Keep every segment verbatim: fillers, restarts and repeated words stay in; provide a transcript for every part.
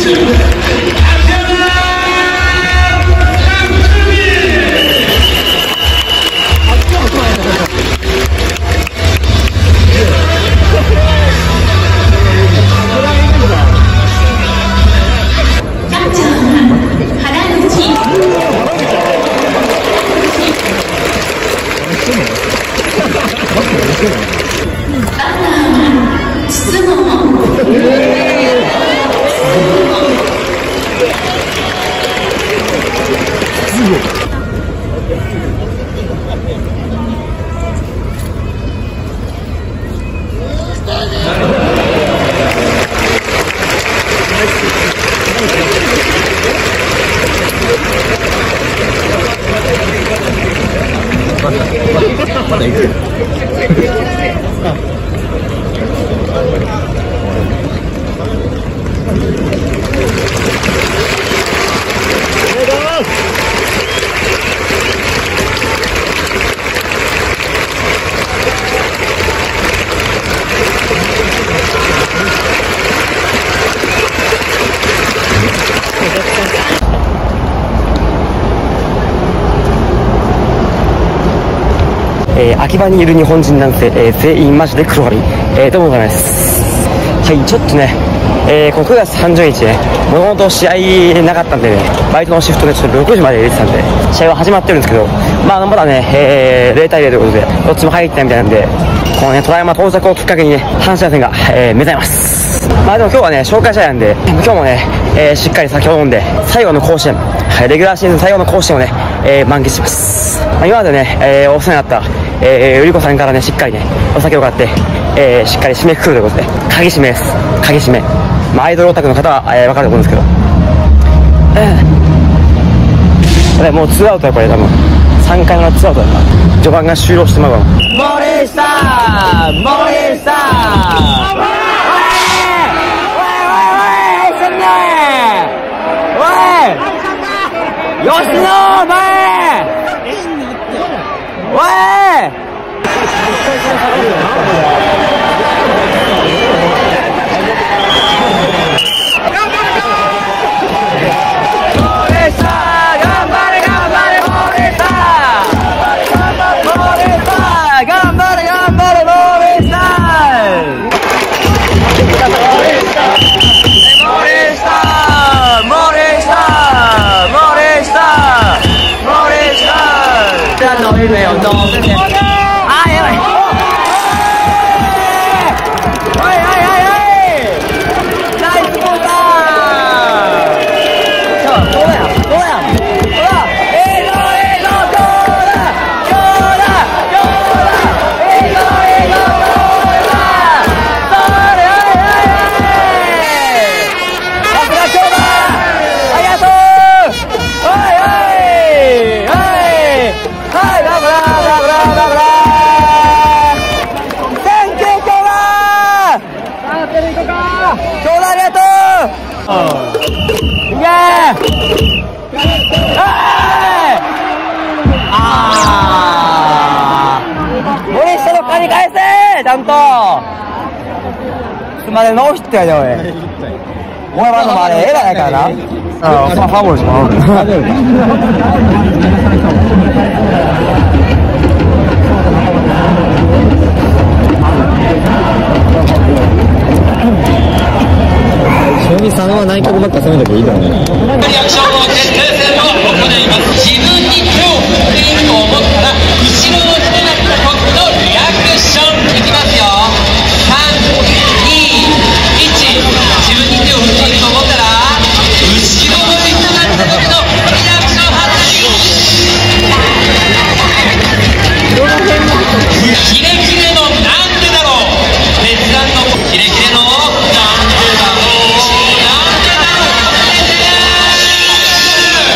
まだ行く。 えー、秋葉にいる日本人男性、えー、全員マジで黒髪、えー、どうもございます。はい、ちょっとね、えー、このくがつさんじゅうにちね、もともと試合なかったんでね、バイトのシフトでちょっとろくじまで入れてたんで、試合は始まってるんですけど、まあまだね、えー、ゼロたいゼロということで、どっちも入ってないみたいなんで、このね、虎山到着をきっかけにね、阪神打線が、えー、目覚めます。まあでも今日はね、紹介試合なんで、今日もね、えー、しっかり先ほど飲んで、最後の甲子園、はい、レギュラーシーズン最後の甲子園をね、えー、満喫します。まあ、今までね、えー、お世話になった、えー、売り子さんからね、しっかりね、お酒を買って、えー、しっかり締めくくるということで、鍵締めです。鍵締め。まあ、アイドルオタクの方は、えー、わかると思うんですけど。えー、これもうツーアウトや、これ多分。さんかいのツーアウトだから。序盤が終了してまうわ。森下森下吉野前おいあーやばい。おいおいおいおいナイスボールだー。どうだよどうだよどうだえーどうえーどうどうだどうだどうだえーどうえーどうどうだそれおいおいおいさすが今日だありがとうおいおいおいはいラブララブララブラセンキュー今日だあテレビ行こうか今日だありがとういけーあー森下の金返せちゃんとすまでノーヒットやでおいお前まだもあれ絵がないからなああファンボールしまう正味さんは内角ばっか攻めなきゃいいだろうね。リアクションの決定戦を行います。自分に手を振っていると思ったら後ろの人だった時のリアクションいきますよ。さん、に、いち自分に手を振っていると思ったら後ろの人だった時のリアクション発揮キレキレのなんでだろう別段のキレキレのなんでだろうなんでだろう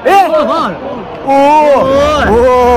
えおおお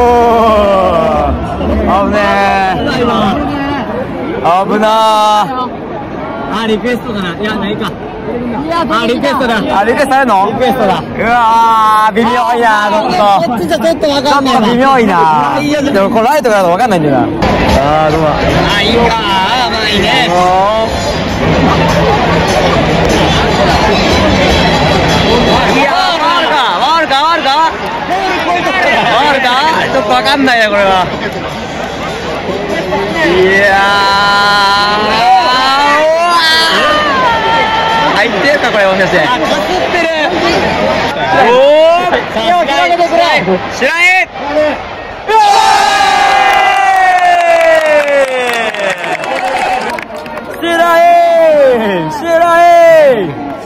お危ねえ危なーあ、リクエストだな。いや、ないか。あ、リクエストだ。 あ、リクエストやるの？リクエストだ。うわー、微妙いな、ちょっと。 こっちじゃちょっとわかんない。 ちょっと微妙いな。でもこれライトからだとわかんないんだよな。あー、どうだ。 あ、いいか。まあいいね。いやー、回るか、回るか、回るか。回るか。ちょっとわかんないな、これは。いやー。入ってるかこれもしかして。あ、かすってる。おお。手を広げてくれ。白井。白井。白井。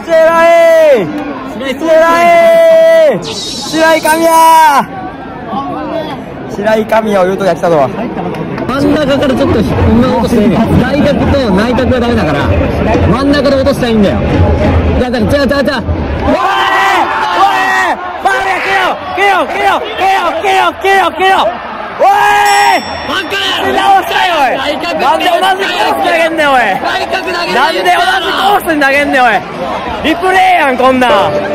白井。白井。白井神谷。白井神谷を言うとやってたとは。真ん中からちょっと女落としていいね。外角と内角がダメだから真ん中で落としたらいいんだよ。じゃあじゃあじゃあじゃあじゃあおいおいファウルやけよけよけよけよけよけよおいバカ直したよおい。なんで同じコース投げんねんおい。なんで同じコースに投げんねんおい。リプレイやんこんなん。プー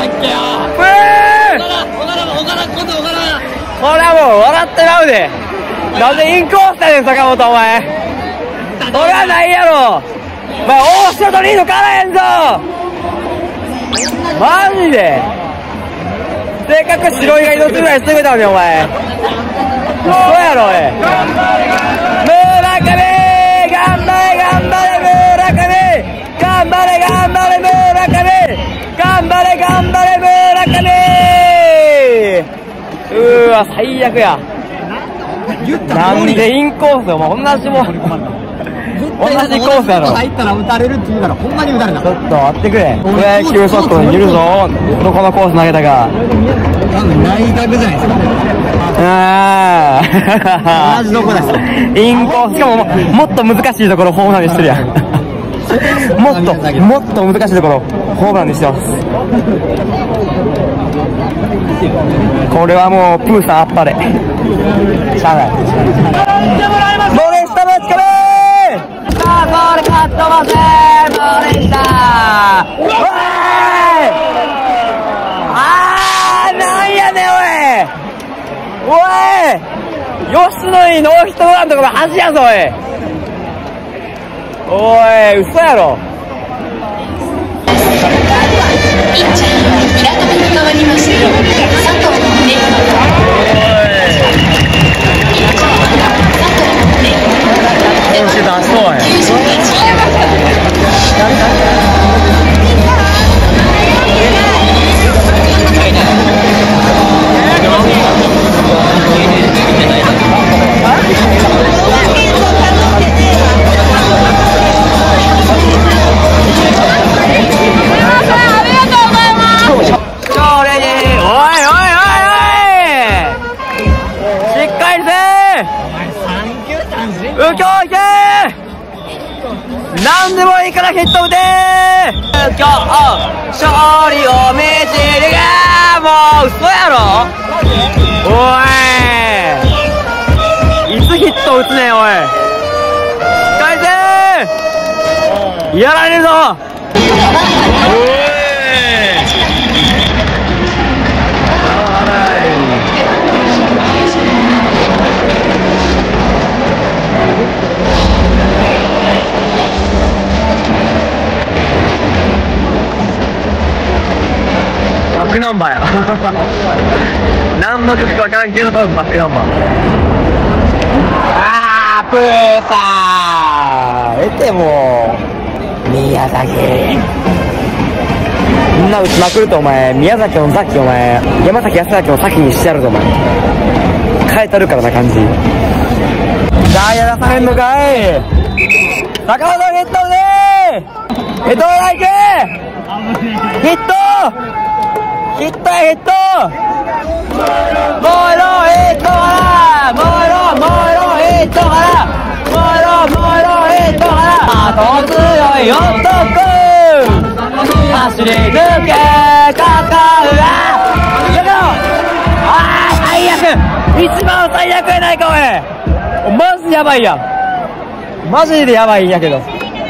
これはもう笑ってまうで。なんでインコースだねん坂本お前。それはないやろお前。大城とリードからへんぞマジで。せっかく白井が移動するぐらいしてくれたのにお前。嘘やろおい。村上頑張れ頑張れ村上頑張れ頑張れ村上頑張れ頑張れ村上。うーわ最悪や。なんでインコースお前同じもん同じコースやろ。入ったら打たれるって言うからほんまに打たれた。ちょっと待ってくれ。プロ野球ソフトにいるぞ。どこのコース投げたか。多分内角じゃないですか。ああ同じどこです。インコースしかももっと難しいところホームランにしてるやんもっともっと難しいところホームランにしてます。これはもうプーさんあっぱれ。しゃあない。森下ぶつかる。さあこれカットバス森下。おいあーなんやねんおい。おい吉野にノーヒットノーランとかの恥やぞおい。おい嘘やろ。 ピッチャー平田に代わりまして佐藤ね。 今週出そうや。 なんでもいいからヒット打てー。今日勝利を導るがもう嘘やろおい。いつヒット打つねんおい。しっかりせー。やられるぞおい。バックナンバーや何の曲か分からんけどバックナンバー。あープーさー得ても宮崎みんな打ちまくるとお前宮崎のさっきお前山崎康明を先にしてやるぞお前。変えたるからな感じ。ダイヤ出さへんのかい。坂本ヒットでー。ヘッドライクヒットヒットやヒットもうロヒットからもうロもうロヒットからもうロもうロヒットから後強い男走り抜けかかうわやめろね。マジでやばいやん。マジでやばいんやけど。おい、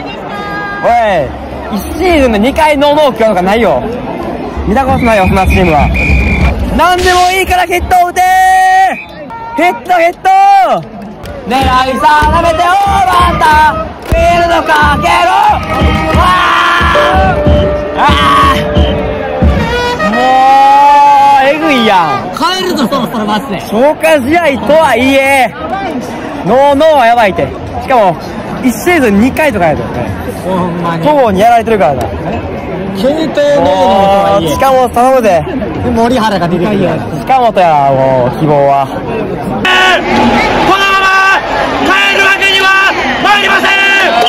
いちシーズンでにかいノーノーキャーとかないよ。見たことないよ、そんなチームは。なんでもいいからヒットを打てー。ヒットヒット狙い定めてオーバーだ。フィールドかけろ。わーあーもうえぐいやん。 帰るぞそろそろマジで。 消化試合とはいえノーノーはやばいって。しかもいちシーズンにかいとかやとほんまに東郷にやられてるからな。 系統ノーノーとはいえ近本頼むで。 森原が出てくるや近本やもう希望は。 このまま帰るわけには参りません。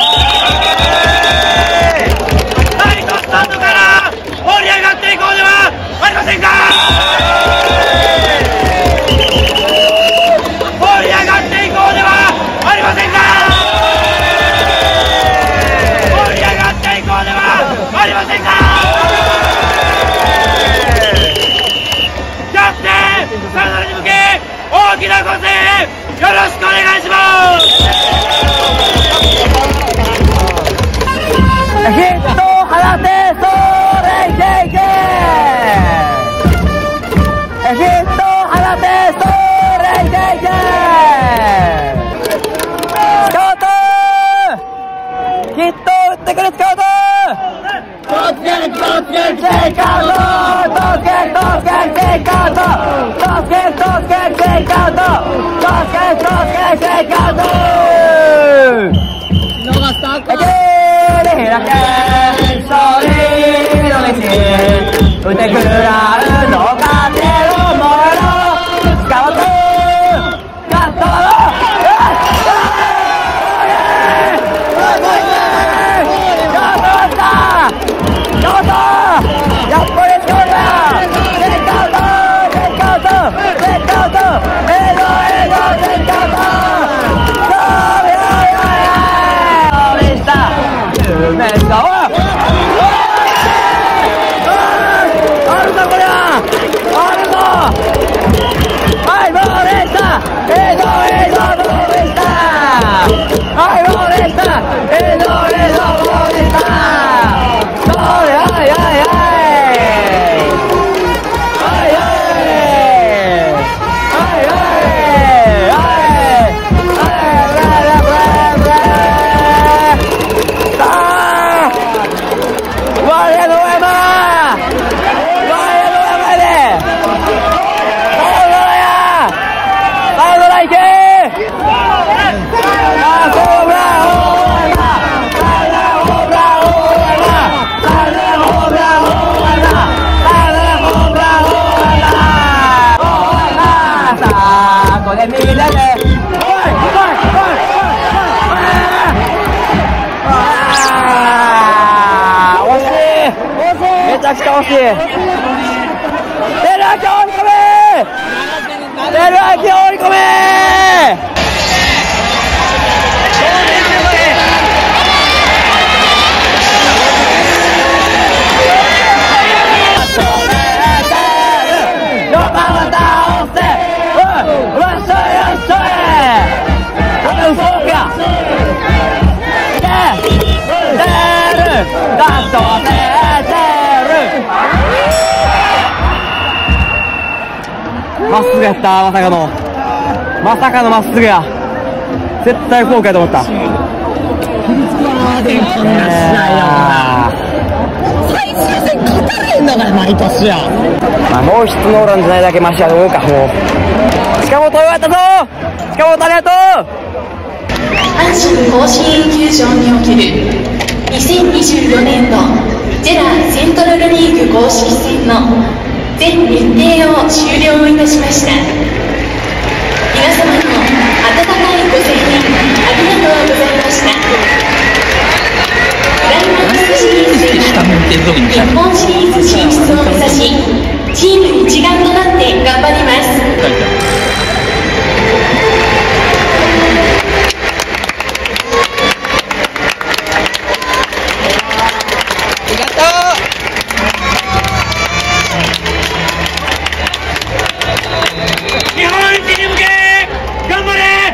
ライトスタンドから盛り上がっていこうではありませんか。盛り上がっていこうではありませんか。盛り上がっていこうではありませんか。キャプテンさよならに向け大きなご声援よろしくお願いします。 ヒットを放て、それいけいけ。ヒットを放て、それいけいけ。スカウトヒットを打ってくれスカウト。トスケルトスケルチェイクアウト。トスケルトスケルチェイクアウト。トスケルトスケルチェイクアウト。トスケルトスケルチェイクアウト。 逃した開けー開けーそれの道打ってくらうのかてろもろスカウトカットロやっぱりスカウトだ。テイクアウトテイクアウトテイクアウトエドエドテイクアウト夢だわ。あるぞこりゃあるぞ。はいボールしたエドエドボールしたはいボールしたエドエドボールしたそれはいはいはいはいはいみんなでおいおいおいあー惜しいめちゃくちゃ惜しい。テルアキ追い込めテルアキ追い込めまっすぐやった。まさかのまさかのまっすぐや。絶対フォークやと思った。 最終戦勝たれんだから毎年や。 まあ、もう一ノーランじゃないだけマシやと思うか。もう近本よかったぞ。近本ありがとう。 阪神甲子園球場におけるにせんにじゅうよねん度ジェラセントラルリーグ公式戦の全日程を終了いたしました。皆様の温かいご声援ありがとうございました。クライマックスシリーズでは日本シリーズ進出を目指しチーム一丸となって頑張ります。 日本一に向け頑張れ